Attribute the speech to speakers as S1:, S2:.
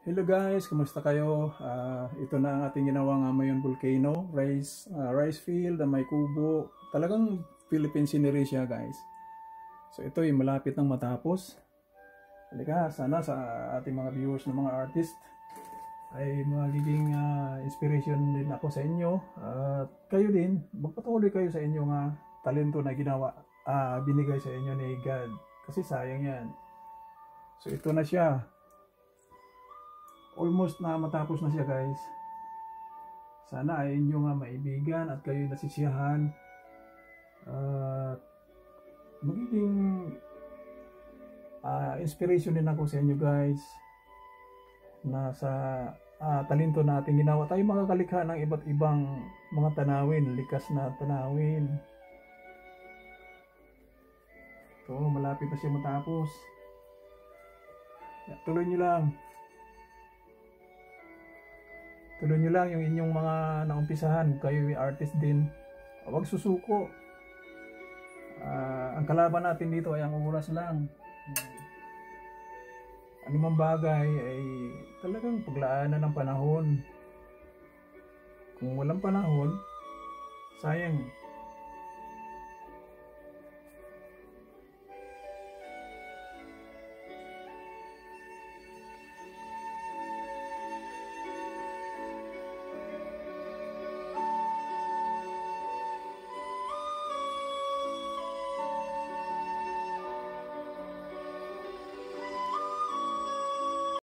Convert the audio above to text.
S1: Hello guys, kumusta kayo? Ito na ang ating ginawang Amayon Volcano, rice field na may kubo. Talagang Philippine scenery siya guys. So ito yung malapit nang matapos. Halika, sana sa ating mga viewers ng mga artist ay magiging inspiration din ako sa inyo. At kayo din, magpatuloy kayo sa inyong talento na ginawa, binigay sa inyo ni God. Kasi sayang yan. So ito na siya. Almost na matapos na siya guys. Sana ay inyong maibigan at kayo nasisiyahan. Magiging inspiration din ako sa inyo guys. Na sa talento natin ginawa tayo makakalikha ng iba't ibang mga tanawin, likas na tanawin. Ito, malapit na siya matapos. Tuloy nyo lang. Tuloy nyo lang yung inyong mga naumpisahan. Kayo yung artist din. Huwag susuko. Ang kalaban natin dito ay ang oras lang. Anumang bagay ay talagang paglaanan ng panahon. Kung walang panahon, sayang.